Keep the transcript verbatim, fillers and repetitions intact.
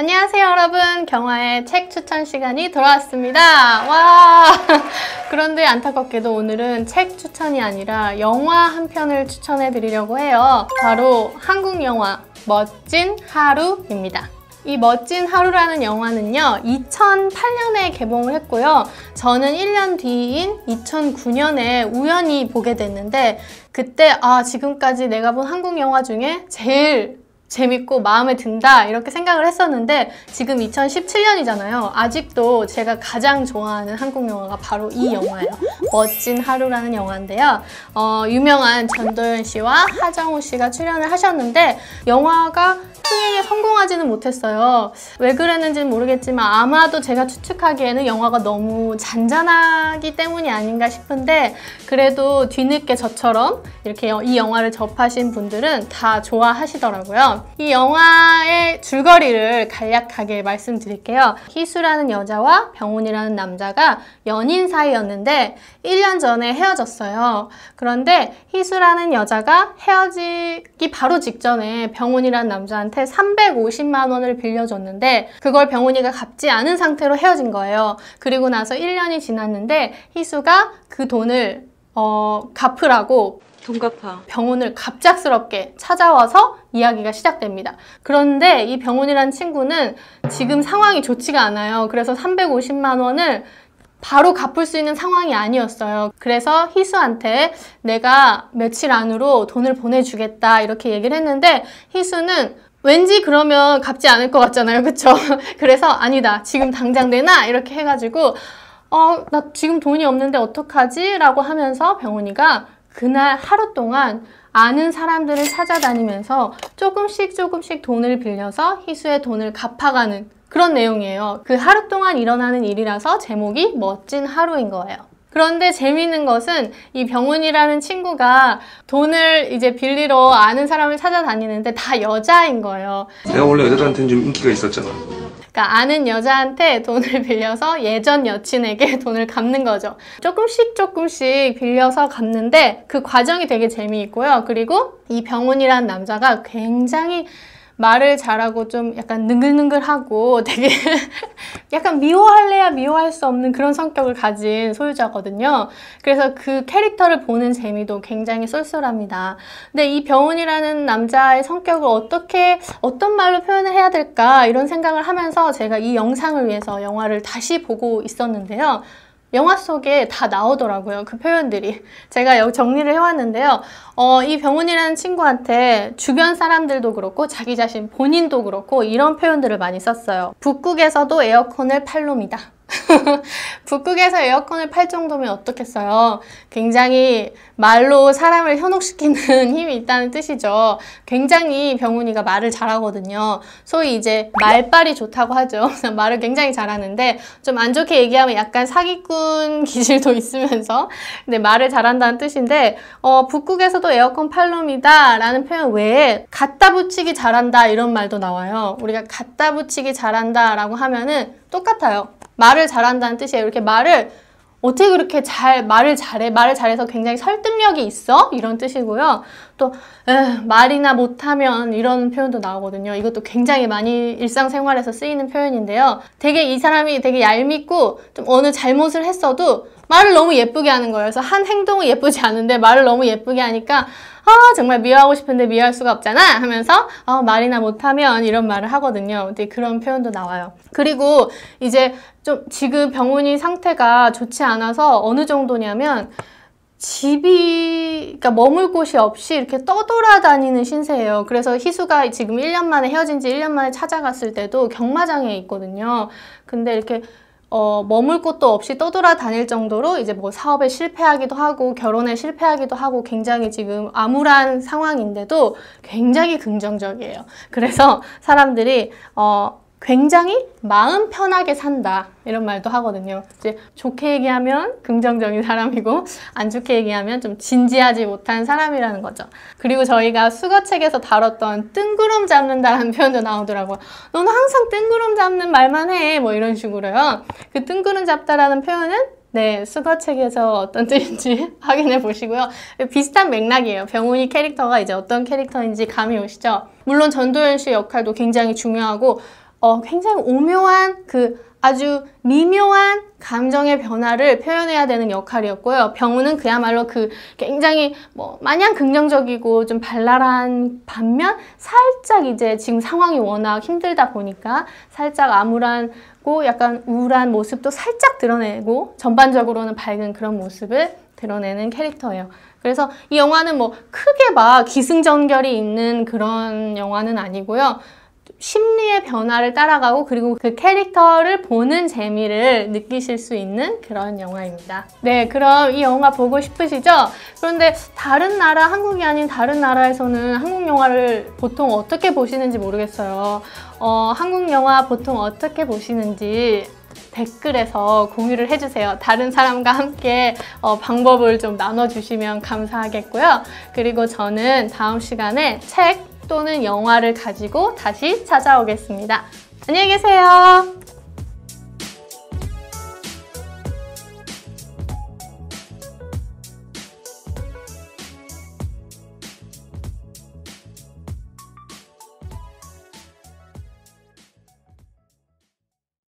안녕하세요 여러분, 경화의 책 추천 시간이 돌아왔습니다. 와 그런데 안타깝게도 오늘은 책 추천이 아니라 영화 한 편을 추천해 드리려고 해요. 바로 한국 영화 멋진 하루입니다. 이 멋진 하루라는 영화는요 이천팔 년에 개봉을 했고요. 저는 일 년 뒤인 이천구 년에 우연히 보게 됐는데, 그때 아 지금까지 내가 본 한국 영화 중에 제일 재밌고 마음에 든다 이렇게 생각을 했었는데, 지금 이천십칠 년이잖아요. 아직도 제가 가장 좋아하는 한국 영화가 바로 이 영화예요. 멋진 하루라는 영화인데요. 어, 유명한 전도연 씨와 하정우 씨가 출연을 하셨는데 영화가 흥행에 성공하지는 못했어요. 왜 그랬는지는 모르겠지만 아마도 제가 추측하기에는 영화가 너무 잔잔하기 때문이 아닌가 싶은데, 그래도 뒤늦게 저처럼 이렇게 이 영화를 접하신 분들은 다 좋아하시더라고요. 이 영화의 줄거리를 간략하게 말씀드릴게요. 희수라는 여자와 병훈이라는 남자가 연인 사이였는데 일 년 전에 헤어졌어요. 그런데 희수라는 여자가 헤어지기 바로 직전에 병훈이라는 남자한테 삼백오십만 원을 빌려줬는데 그걸 병훈이가 갚지 않은 상태로 헤어진 거예요. 그리고 나서 일 년이 지났는데 희수가 그 돈을 어, 갚으라고 돈 갚아. 병훈을 갑작스럽게 찾아와서 이야기가 시작됩니다. 그런데 이 병훈이라는 친구는 지금 상황이 좋지가 않아요. 그래서 삼백오십만 원을 바로 갚을 수 있는 상황이 아니었어요. 그래서 희수한테 내가 며칠 안으로 돈을 보내주겠다 이렇게 얘기를 했는데, 희수는 왠지 그러면 갚지 않을 것 같잖아요. 그쵸? 그래서 아니다, 지금 당장 내놔 이렇게 해가지고 어, 나 지금 돈이 없는데 어떡하지? 라고 하면서 병훈이가 그날 하루 동안 아는 사람들을 찾아다니면서 조금씩 조금씩 돈을 빌려서 희수의 돈을 갚아가는 그런 내용이에요. 그 하루 동안 일어나는 일이라서 제목이 멋진 하루인 거예요. 그런데 재미있는 것은 이 병훈이라는 친구가 돈을 이제 빌리러 아는 사람을 찾아다니는데 다 여자인 거예요. 내가 원래 여자들한테는 좀 인기가 있었잖아. 그러니까 아는 여자한테 돈을 빌려서 예전 여친에게 돈을 갚는 거죠. 조금씩 조금씩 빌려서 갚는데 그 과정이 되게 재미있고요. 그리고 이 병훈이라는 남자가 굉장히 말을 잘하고 좀 약간 능글능글하고 되게 약간 미워할래야 미워할 수 없는 그런 성격을 가진 소유자거든요. 그래서 그 캐릭터를 보는 재미도 굉장히 쏠쏠합니다. 근데 이 병훈이라는 남자의 성격을 어떻게 어떤 말로 표현을 해야 될까 이런 생각을 하면서 제가 이 영상을 위해서 영화를 다시 보고 있었는데요. 영화 속에 다 나오더라고요. 그 표현들이. 제가 여기 정리를 해왔는데요. 어, 이 병훈이라는 친구한테 주변 사람들도 그렇고 자기 자신 본인도 그렇고 이런 표현들을 많이 썼어요. 북극에서도 에어컨을 팔 놈이다. 북극에서 에어컨을 팔 정도면 어떻겠어요. 굉장히 말로 사람을 현혹시키는 힘이 있다는 뜻이죠. 굉장히 병훈이가 말을 잘하거든요. 소위 이제 말빨이 좋다고 하죠. 말을 굉장히 잘하는데 좀 안 좋게 얘기하면 약간 사기꾼 기질도 있으면서 근데 말을 잘한다는 뜻인데, 어, 북극에서도 에어컨 팔 놈이다 라는 표현 외에 갖다 붙이기 잘한다 이런 말도 나와요. 우리가 갖다 붙이기 잘한다 라고 하면은 똑같아요. 말을 잘한다는 뜻이에요. 이렇게 말을 어떻게 그렇게 잘 말을 잘해? 말을 잘해서 굉장히 설득력이 있어? 이런 뜻이고요. 또 에휴, 말이나 못하면 이런 표현도 나오거든요. 이것도 굉장히 많이 일상생활에서 쓰이는 표현인데요. 되게 이 사람이 되게 얄밉고 좀 어느 잘못을 했어도 말을 너무 예쁘게 하는 거예요. 그래서 한 행동은 예쁘지 않은데 말을 너무 예쁘게 하니까 아 정말 미워하고 싶은데 미워할 수가 없잖아 하면서 아, 말이나 못하면 이런 말을 하거든요. 근데 그런 표현도 나와요. 그리고 이제 좀 지금 병훈이 상태가 좋지 않아서 어느 정도냐면 집이, 그러니까 머물 곳이 없이 이렇게 떠돌아다니는 신세예요. 그래서 희수가 지금 일 년 만에 헤어진 지 일 년 만에 찾아갔을 때도 경마장에 있거든요. 근데 이렇게 어, 머물 곳도 없이 떠돌아다닐 정도로 이제 뭐 사업에 실패하기도 하고 결혼에 실패하기도 하고 굉장히 지금 암울한 상황인데도 굉장히 긍정적이에요. 그래서 사람들이 어, 굉장히 마음 편하게 산다 이런 말도 하거든요. 이제 좋게 얘기하면 긍정적인 사람이고 안 좋게 얘기하면 좀 진지하지 못한 사람이라는 거죠. 그리고 저희가 수거책에서 다뤘던 뜬구름 잡는다라는 표현도 나오더라고요. 너는 항상 뜬구름 잡는 말만 해 뭐 이런 식으로요. 그 뜬구름 잡다라는 표현은 네, 수거책에서 어떤 뜻인지 확인해 보시고요. 비슷한 맥락이에요. 병훈이 캐릭터가 이제 어떤 캐릭터인지 감이 오시죠? 물론 전도연 씨 역할도 굉장히 중요하고 어, 굉장히 오묘한 그 아주 미묘한 감정의 변화를 표현해야 되는 역할이었고요. 병우는 그야말로 그 굉장히 뭐 마냥 긍정적이고 좀 발랄한 반면 살짝 이제 지금 상황이 워낙 힘들다 보니까 살짝 암울하고 약간 우울한 모습도 살짝 드러내고 전반적으로는 밝은 그런 모습을 드러내는 캐릭터예요. 그래서 이 영화는 뭐 크게 막 기승전결이 있는 그런 영화는 아니고요. 심리의 변화를 따라가고 그리고 그 캐릭터를 보는 재미를 느끼실 수 있는 그런 영화입니다. 네, 그럼 이 영화 보고 싶으시죠? 그런데 다른 나라, 한국이 아닌 다른 나라에서는 한국 영화를 보통 어떻게 보시는지 모르겠어요. 어, 한국 영화 보통 어떻게 보시는지 댓글에서 공유를 해주세요. 다른 사람과 함께 어, 방법을 좀 나눠주시면 감사하겠고요. 그리고 저는 다음 시간에 책 또는 영화를 가지고 다시 찾아오겠습니다. 안녕히 계세요.